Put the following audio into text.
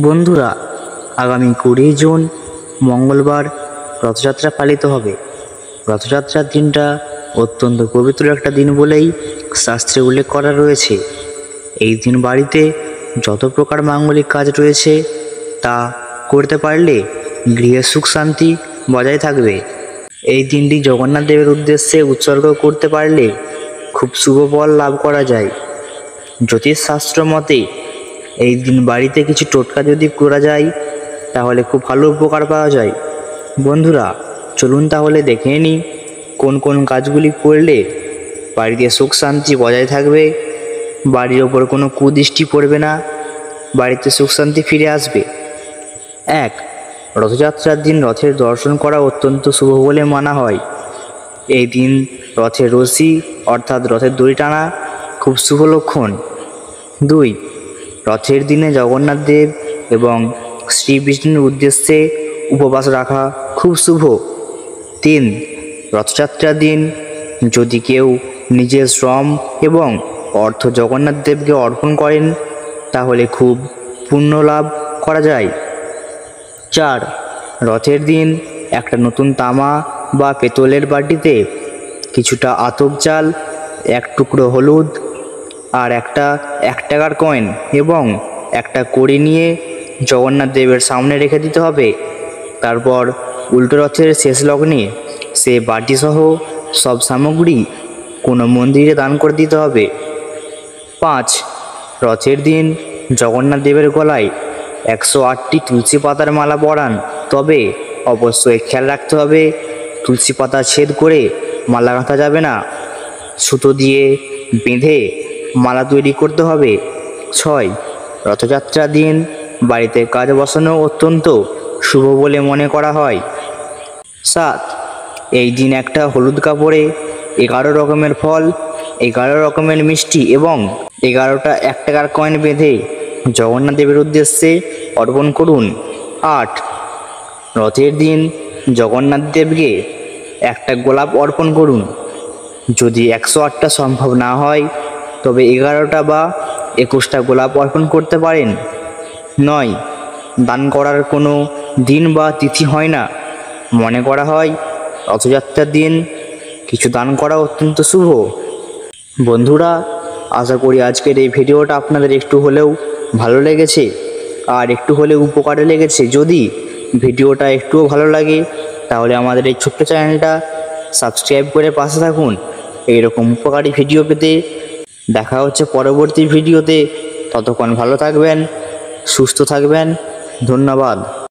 বন্ধুরা, আগামী 20 জুন মঙ্গলবার রথযাত্রা পালিত হবে। রথযাত্রার দিনটা অত্যন্ত পবিত্র একটা দিন বলেই শাস্ত্রে উল্লেখ করা রয়েছে। এই দিন বাড়িতে যত প্রকার মাঙ্গলিক কাজ রয়েছে তা করতে পারলে গৃহে সুখ শান্তি বজায় থাকবে। এই দিনটি জগন্নাথ দেবের উদ্দেশ্যে উৎসর্গ করতে পারলে খুব শুভ ফল লাভ করা যায়। জ্যোতিষশাস্ত্র মতে এই দিন বাড়িতে কিছু টোটকা যদি করা যায় তাহলে খুব ভালো উপকার পাওয়া যায়। বন্ধুরা, চলুন তাহলে দেখে নিই কোন কোন কাজগুলি করলে বাড়িতে সুখ শান্তি বজায় থাকবে, বাড়ির ওপর কোনো কুদৃষ্টি পড়বে না, বাড়িতে সুখ শান্তি ফিরে আসবে। 1. রথযাত্রার দিন রথের দর্শন করা অত্যন্ত শুভ বলে মানা হয়। এই দিন রথের রশি অর্থাৎ রথের দড়ি টানা খুব শুভ লক্ষণ। 2. রথের দিনে জগন্নাথ দেব এবং শ্রী বিষ্ণুর উদ্দেশ্যে উপবাস রাখা খুব শুভ। 3. রথযাত্রার দিন যদি কেউ নিজের শ্রম এবং অর্থ জগন্নাথ দেবকে অর্পণ করেন তাহলে খুব পুণ্য লাভ করা যায়। 4. রথের দিন একটা নতুন তামা বা পেতলের বাটিতে কিছুটা আতপ চাল, এক টুকরো হলুদ আর একটা 1 টাকার কয়েন এবং একটা কড়ি নিয়ে জগন্নাথ দেবের সামনে রেখে দিতে হবে। তারপর উল্টো রথের শেষ লগ্নে সে বাটিসহ সব সামগ্রী কোনো মন্দিরে দান করে দিতে হবে। 5. রথের দিন জগন্নাথ দেবের গলায় 108টি তুলসী পাতার মালা পরান, তবে অবশ্যই খেয়াল রাখতে হবে তুলসী পাতা ছেদ করে মালা গাঁথা যাবে না, সুতো দিয়ে বেঁধে মালা তৈরি করতে হবে। 6. রথযাত্রার দিন বাড়িতে কাজ বসানো অত্যন্ত শুভ বলে মনে করা হয়। 7. এই দিন একটা হলুদ কাপড়ে 11 রকমের ফল, 11 রকমের মিষ্টি এবং 11টা 1 টাকার কয়েন বেঁধে জগন্নাথ দেবের উদ্দেশ্যে অর্পণ করুন। 8. রথের দিন জগন্নাথ দেবকে একটা গোলাপ অর্পণ করুন। যদি 108টা সম্ভব না হয় তবে 11টা বা 21টা গোলাপ অর্পণ করতে পারেন। 9. দান করার কোনো দিন বা তিথি হয় না। মনে করা হয় রথযাত্রার দিন কিছু দান করা অত্যন্ত শুভ। বন্ধুরা, আশা করি আজকের এই ভিডিওটা আপনাদের একটু হলেও ভালো লেগেছে আর একটু হলেও উপকারে লেগেছে। যদি ভিডিওটা একটুও ভালো লাগে তাহলে আমাদের এই ছোট্ট চ্যানেলটা সাবস্ক্রাইব করে পাশে থাকুন এইরকম উপকারী ভিডিও পেতে। দেখা হচ্ছে পরবর্তী ভিডিওতে। ততক্ষণ ভালো থাকবেন, সুস্থ থাকবেন। ধন্যবাদ।